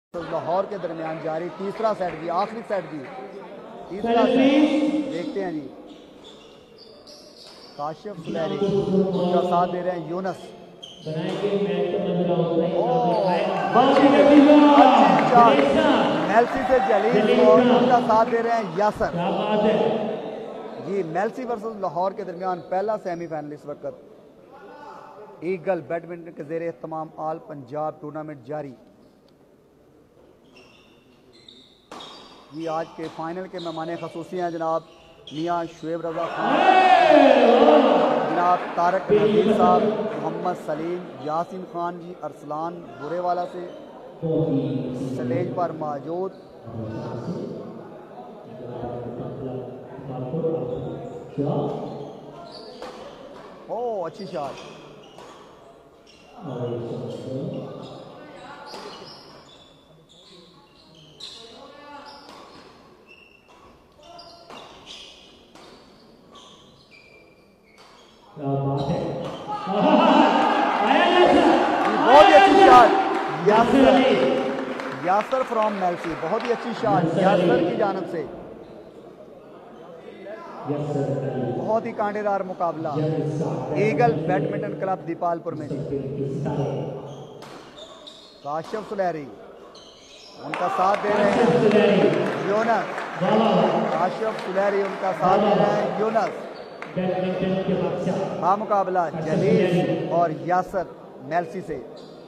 लाहौर के दरमियान जारी तीसरा सेट जी, आखिरी सेट जी, तीसरा सेट देखते हैं जी। काशिफ सुलहरी उनका साथ दे रहे हैं यूनस। मेल्सी से जलील और उनका साथ दे रहे हैं यासर जी। मेल्सी वर्सेस लाहौर के दरमियान पहला सेमीफाइनल इस वक्त ईगल बैडमिंटन के जेर एहतमाम आल पंजाब टूर्नामेंट जारी जी। आज के फाइनल के मेहमान खसूसी हैं जनाब मियाँ शुएब रजा खान, जनाब तारक नज़ीर साहब, मोहम्मद सलीम, यासिन खान जी अरसलान बुरेवाला से स्टेज पर मौजूद। ओ अच्छी शॉट, बहुत ही अच्छी शॉट यासर फ्रॉम मेल्सी, बहुत ही अच्छी शॉट यासर की जानिब से। बहुत ही कांटेदार मुकाबला ईगल बैडमिंटन क्लब दीपालपुर में जी। काशिफ सुलहरी उनका साथ दे रहे हैं यूनस, काशिफ सुलहरी उनका साथ दे रहे हैं यूनस। मुकाबला जलील और यासर मेल्सी से।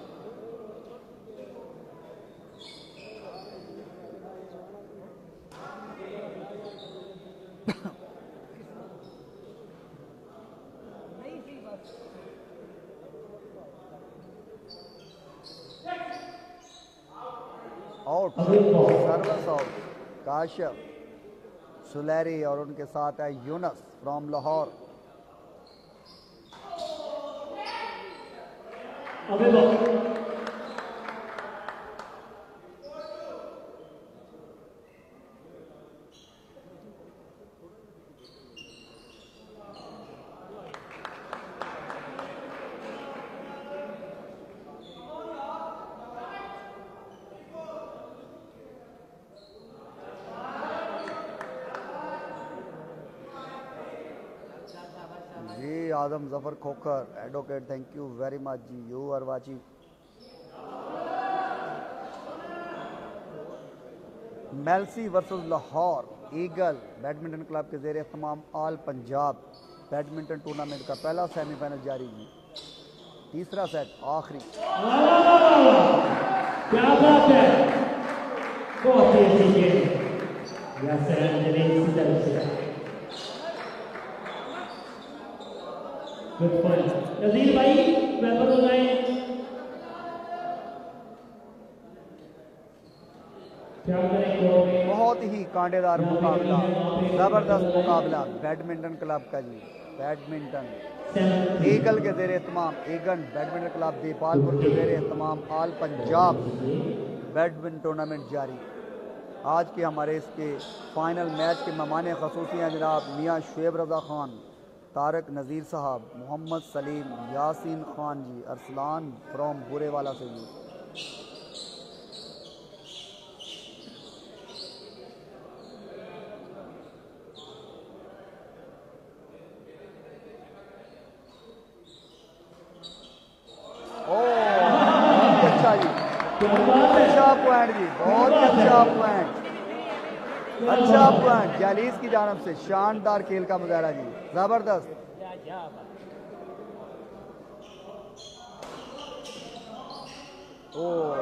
Out, service out Kashif Sulehri और उनके साथ है यूनस फ्रॉम लाहौर। जी Adam Zafar Khokhar advocate, thank you very much जी। You are watching Mailsi versus Lahore Eagle badminton club के जेर एहतमाम आल पंजाब बैडमिंटन टूर्नामेंट का पहला सेमीफाइनल जारी जी। तीसरा सेट आखिरी। क्या बात है, बहुत ही अच्छी गेम नज़ीर भाई पेपर लगाएं। बहुत ही कांटेदार मुकाबला, जबरदस्त मुकाबला बैडमिंटन क्लब का जी। बैडमिंटन ईगल के जेर एहतमाम ईगल बैडमिंटन क्लब दीपालपुर के जेर एहतमाम आल पंजाब बैडमिंटन टूर्नामेंट जारी। आज के हमारे इसके फाइनल मैच के मेहमान खसूसी हैं जनाब मियाँ शुएब रजा खान, तारक नज़ीर साहब, मोहम्मद सलीम, यासिन खान जी अरसलान फ्रॉम बुरेवाला से जी। अच्छा जी, अच्छा पॉइंट जी, बहुत अच्छा पॉइंट, अच्छा पॉइंट जालीस की जानब से। शानदार खेल का मुजाहरा जी, जबरदस्त। ओ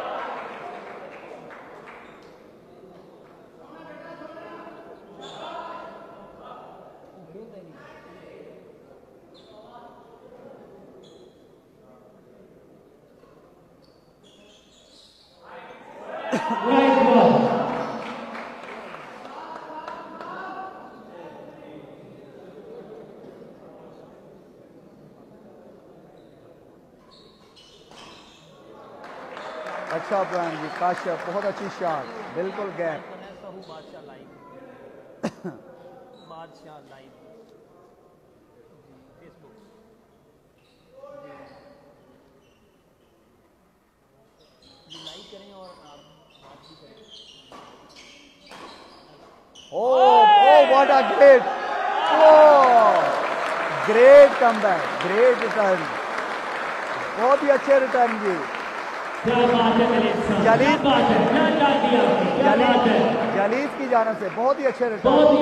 अच्छा पॉइंट जी काशिफ, बहुत अच्छी शॉट, बिल्कुल गैप। बादशाह लाइव फेसबुक लाइक करें और आप बात भी करें। What a great comeback, great return, बहुत ही अच्छे रिटर्न जी। जलीस की जानिब से बहुत ही अच्छे रिटर्न, बहुत ही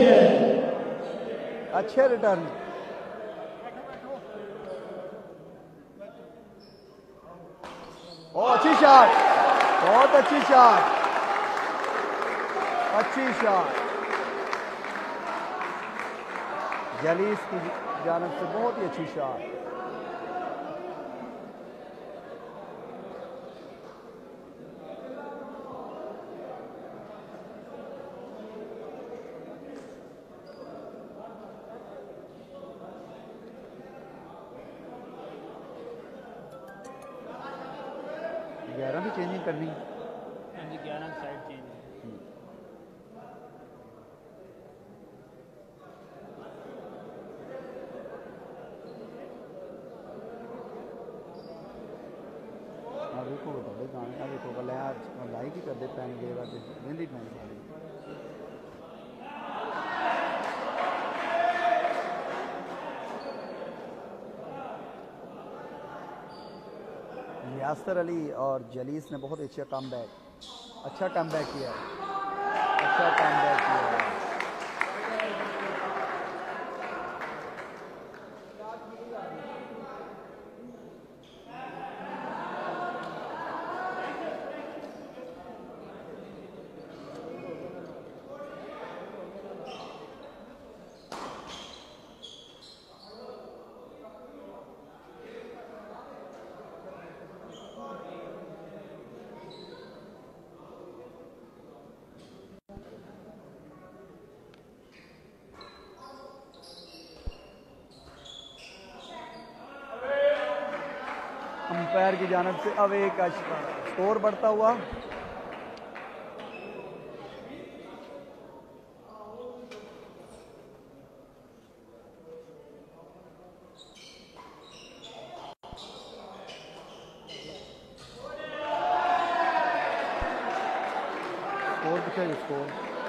अच्छे रिटर्न। अच्छी शॉट, बहुत अच्छी शॉट, अच्छी शॉट। जलीस की जानिब से बहुत ही अच्छी शॉट। ग्यारह भी चेंजिंग करनी है। हाँ जी 11 साइड चेंज है। देखो बड़े गाने देखो गले लाइक ही करते पैन गेरा वेंदी पैन सारी। यासिर अली और जलीस ने बहुत अच्छा कम बैक किया है, अच्छा कम बैक किया है। अंपायर की जानिब से अब एक स्कोर बढ़ता हुआ। स्कोर कितना है? स्कोर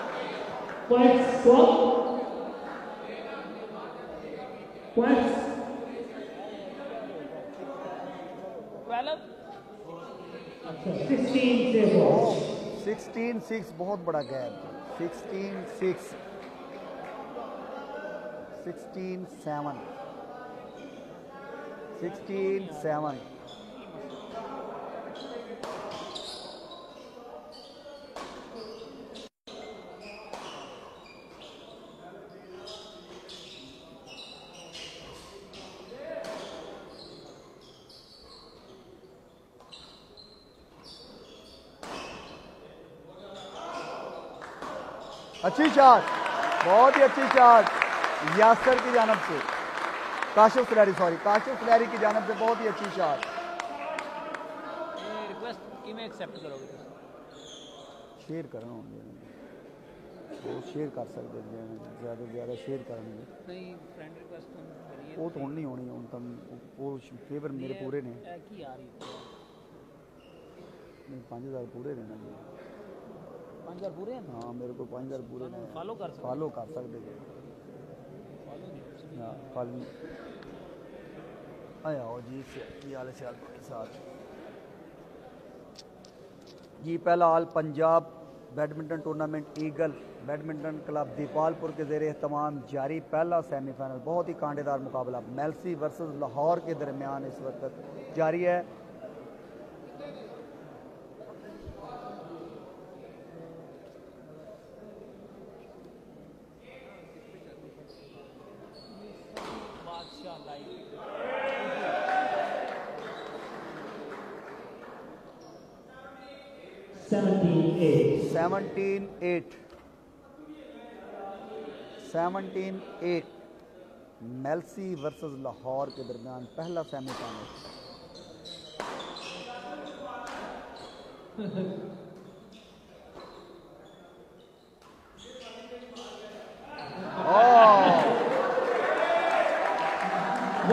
पॉइंट्स 16-6 बहुत बड़ा गैप। 16-6, 16-7, 16-7। अच्छी शॉट, बहुत ही अच्छी शॉट यासिर की जानिब से, काशिफ सुलेहरी की जानिब से बहुत ही अच्छी शॉट। रिक्वेस्ट कि मैं एक्सेप्ट करोगे तो शेयर करना वो शेयर कर सकते ज़्यादा से ज़्यादा शेयर करेंगे। नहीं फ्रेंड रिक्वेस्ट तो करिए। वो तो नहीं होनी हूँ तुम वो फेवर मेरे पूरे ने की आ रही नहीं 5000 पूरे ने ना 5000 पूरे हैं। हाँ मेरे को 5000 पूरे ने फॉलो कर सकते थे। हाँ फॉलो आया हो जी हाल चाल के साथ जी। पहला all Punjab badminton tournament Eagle badminton club Dipalpur के ज़ेरे एहतमाम जारी पहला सेमीफाइनल बहुत ही कांटेदार मुकाबला मेल्सी वर्सेस लाहौर के दरमियान इस वक्त जारी है। बादशाह लाइव 17-8 मेल्सी वर्सेस लाहौर के दरमियान पहला सेमीफाइनल।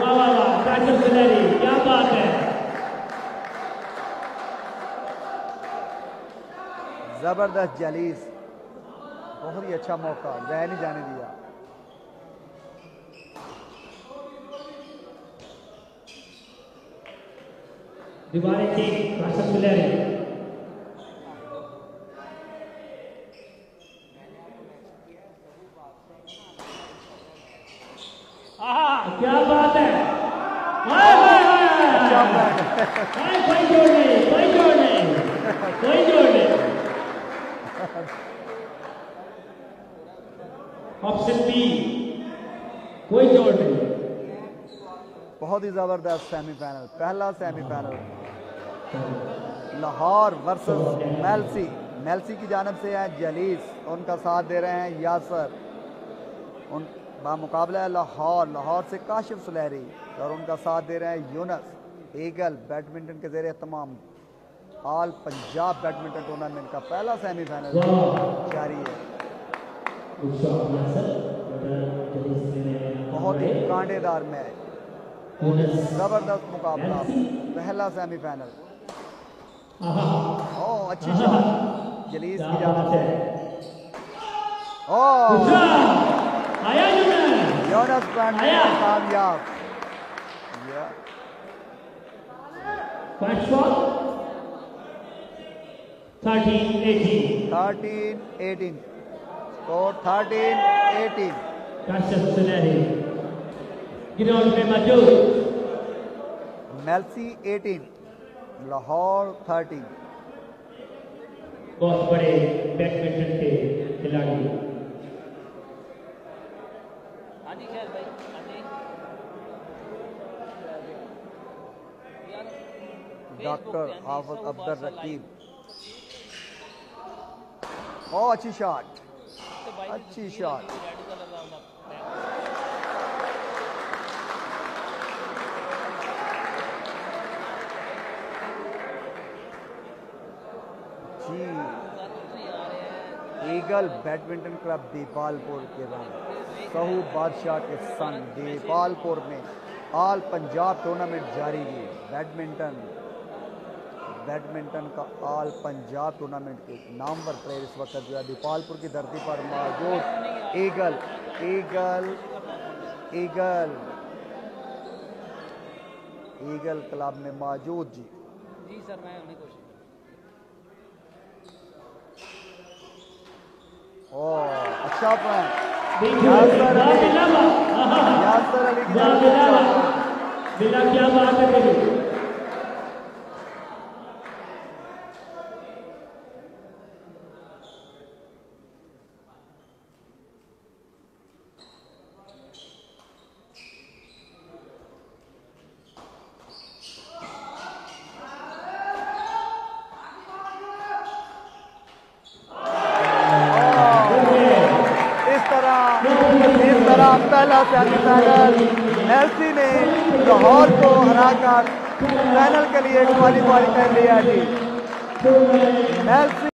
काशिफ सुलेहरी क्या बात है। जबरदस्त जलीस, बहुत ही अच्छा मौका, वह नहीं जाने दिया। दीवारें की काशिफ सुलेहरी। क्या बात है, कोई जोड़ नहीं, कोई जोड़ नहीं, कोई जोड़ नहीं। ऑप्शन बी, कोई जोड़ नहीं। बहुत ही जबरदस्त सेमीफाइनल, पहला सेमीफाइनल लाहौर वर्सेस मेलसी। मेलसी की जानब से है जलीस, उनका साथ दे रहे हैं यासर। उन मुकाबला है लाहौर, लाहौर से काशिफ सुलेहरी, और उनका साथ दे रहे हैं यूनस। ईगल बैडमिंटन के ज़रिए तमाम ऑल पंजाब बैडमिंटन टूर्नामेंट का पहला सेमीफाइनल जारी है। बहुत ही कांटेदार मैच, जबरदस्त मुकाबला, पहला सेमीफाइनल। ओह अच्छी शॉट जलीस की जानब से। ओह यूनस कामयाब। First shot 13-18 score 13-18। Kashif Sulehri ground में मौजूद। मेलसी 18 लाहौर 13। बहुत बड़े बैडमिंटन के खिलाड़ी। डॉक्टर हाफिज अब्दुल रकीब। ओ अच्छी शॉट, अच्छी शॉट। जी ईगल बैडमिंटन क्लब दीपालपुर के रंग सहू बादशाह के संग दीपालपुर में ऑल पंजाब टूर्नामेंट जारी है। बैडमिंटन का ऑल पंजाब टूर्नामेंट के नामवर प्लेयर इस वक्त जो है दीपालपुर की धरती पर मौजूद Eagle Eagle Eagle Eagle club में मौजूद। जी सर, मैं उन्हीं कोशिश। ओह अच्छा पॉइंट यासर अली की बिना क्या बात है मेरी। पहला सेमीफाइनल मेलसी ने लाहौर को हराकर फाइनल के लिए क्वालीफाई कर लिया जी। मेलसी